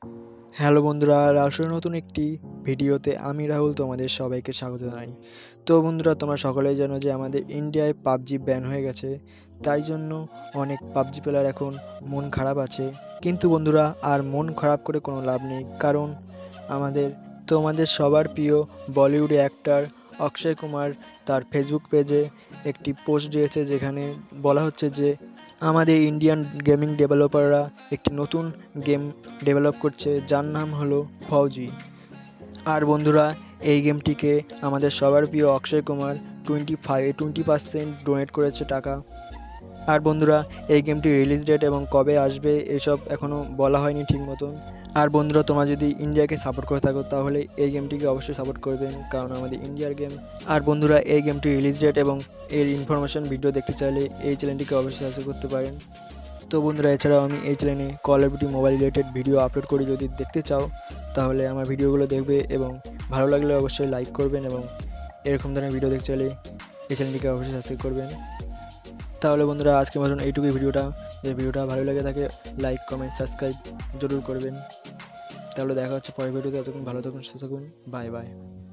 Hello বন্ধুরা, রাসের নতুন একটি ভিডিওতে আমি রাহুল তোমাদের সবাইকে স্বাগত জানাই। তো বন্ধুরা, তোমরা সকলেই জানো যে আমাদের ইন্ডিয়ায় পাবজি ব্যান হয়ে গেছে। তাই জন্য অনেক পাবজি প্লেয়ার এখন মন খারাপ আছে। কিন্তু বন্ধুরা, আর মন খারাপ করে কোনো লাভ নেই, কারণ আমাদের সবার প্রিয় বলিউড অ্যাক্টর অক্ষয় কুমার তার ফেসবুক পেজে একটি পোস্ট দিয়েছে, যেখানে বলা হচ্ছে যে আমাদের ইন্ডিয়ান গেমিং ডেভেলপাররা একটি নতুন গেম ডেভেলপ করছে, যার নাম হলো ফৌজি। আর বন্ধুরা, এই গেমটিকে আমাদের সবার প্রিয় অক্ষয় কুমার 20% ডোনেট করেছে টাকা। আর বন্ধুরা, এই গেমটির রিলিজ ডেট এবং কবে আসবে এসব এখনও বলা হয়নি ঠিক মতন। আর বন্ধুরা, তোমরা যদি ইন্ডিয়াকে সাপোর্ট করে থাকো তাহলে এই গেমটিকে অবশ্যই সাপোর্ট করবেন, কারণ আমাদের ইন্ডিয়ার গেম। আর বন্ধুরা, এই গেমটির রিলিজ ডেট এবং এর ইনফরমেশন ভিডিও দেখতে চাইলে এই চ্যানেলটিকে অবশ্যই সাবস্ক্রাইব করতে পারেন। তো বন্ধুরা, এছাড়াও আমি এই চ্যানেলে call of duty mobile related video upload করি। যদি দেখতে চাও তাহলে আমার ভিডিওগুলো দেখবে, এবং ভালো লাগলে অবশ্যই লাইক করবেন, এবং এরকম ধরনের ভিডিও দেখতে চাইলে এই চ্যানেলটিকে অবশ্যই সাবস্ক্রাইব করবেন। তাহলে বন্ধুরা, আজকের মতন এইটুকুই ভিডিওটা। যদি ভিডিওটা ভালো লাগে থাকে, লাইক কমেন্ট সাবস্ক্রাইব জরুর করবেন। তাহলে দেখা হচ্ছে পরের ভিডিওতে। ততক্ষণ ভালো থাকুন, সুস্থ থাকুন। Bye by.